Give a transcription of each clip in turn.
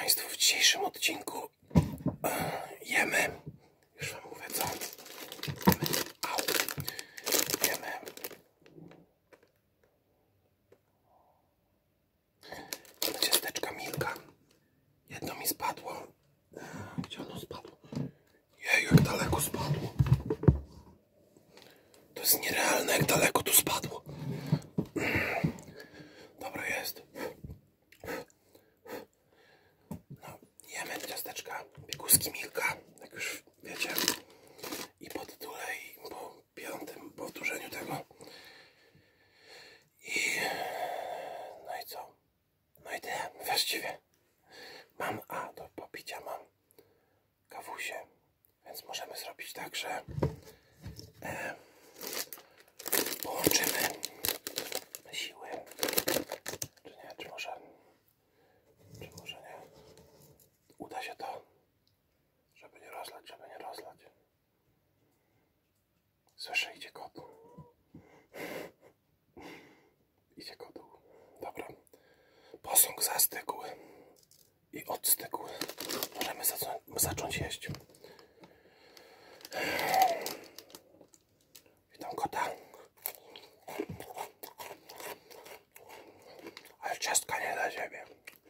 Państwu, w dzisiejszym odcinku jemy, już Wam mówię co, jemy ciasteczka Milka. Jedno mi spadło. Gdzie ono spadło? Jeju, jak daleko spadło. To jest nierealne, jak daleko tu spadło. Dobra jest. No, jemy ciasteczka, pieguski Milka, jak już wiecie. I po tytule, i po 5. powtórzeniu tego. No i co? No i tyle, właściwie. Mam, do popicia mam kawusie, więc możemy zrobić tak, że połączymy siły. Czy nie? Czy może nie? Uda się to, żeby nie rozlać. Słyszę, idzie kot. Idzie kotu. Dobra. Posąg zastygł i odstygł. Możemy zacząć jeść. Witam kota. Ale ciastka nie dla ciebie.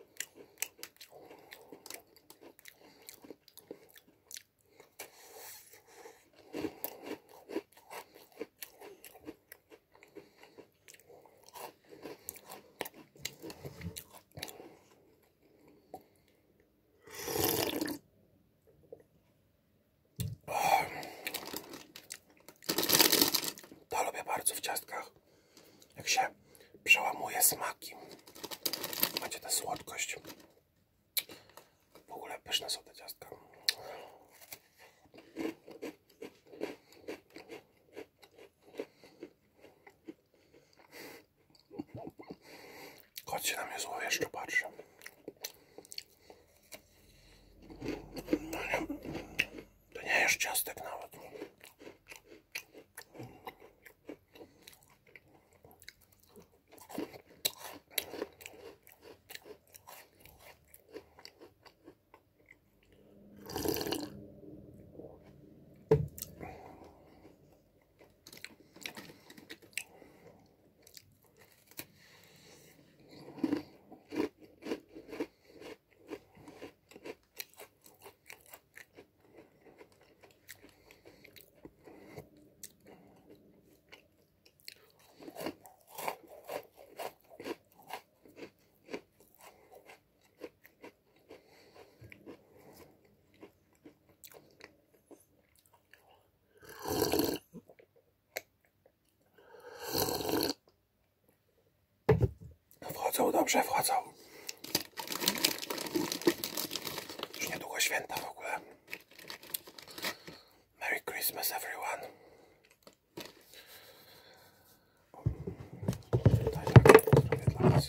To lubię bardzo w ciastkach, jak się przełamuje smaki. Macie tę słodkość. W ogóle pyszne są te ciastka. Kot się na mnie złowieszczo patrzy. To nie jest ciastek nawet. Wchodzą, dobrze wchodzą. Już niedługo święta w ogóle. Merry Christmas everyone. Tutaj tak, zrobię dla was.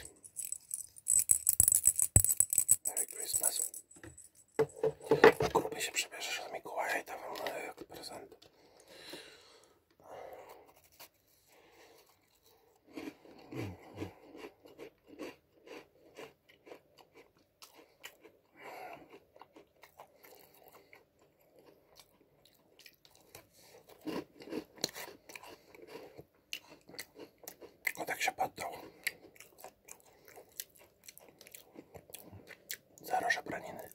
Merry Christmas. Gruby się przebierzesz od Mikołaja i dawam jak prezent. Kotek się poddał. Zero żebraniny.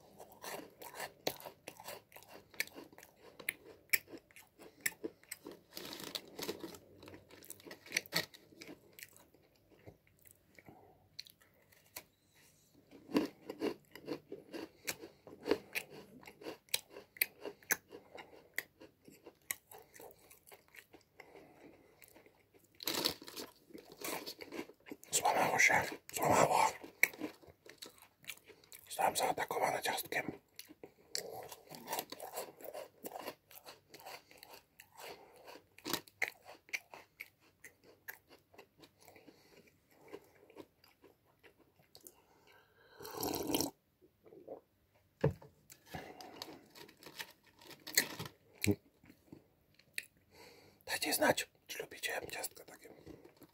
Złamało. Zostałem zaatakowany ciastkiem. Dajcie znać, czy lubicie ciastka takie.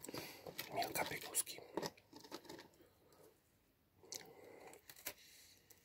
Milka, pieguski.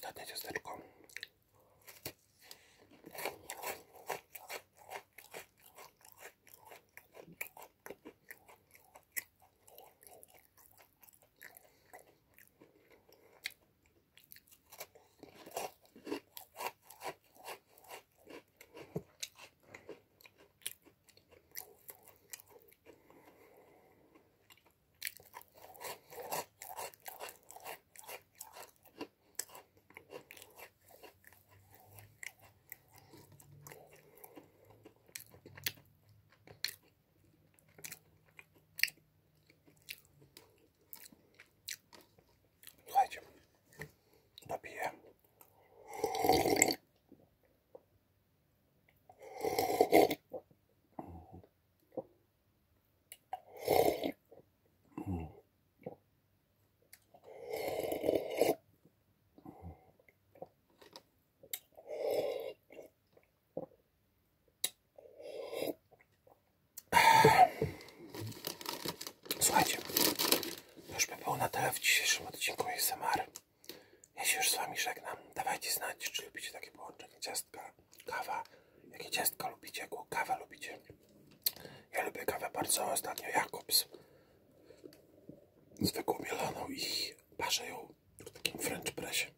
ostatnie ciasteczko. Słuchajcie, dopiję. Słuchajcie, już by było na tyle w dzisiejszym odcinku ASMR. Ja się już z wami żegnam. Dawajcie znać, czy lubicie takie połączenie ciastka, kawa. Jakie ciastka lubicie, jaką kawę lubicie. Ja lubię kawę bardzo, ostatnio Jakobs. Zwykłą mieloną i parzę ją w takim French pressie.